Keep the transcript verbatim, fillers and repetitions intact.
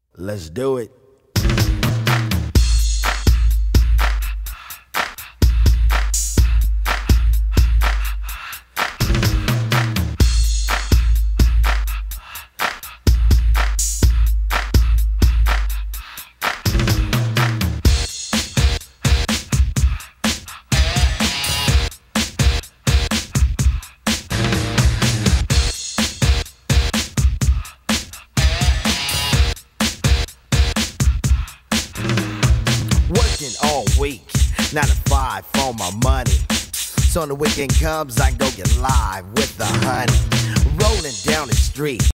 Let's do it. All week, nine to five for my money. So when the weekend comes, I can go get live with the honey. Rolling down the street.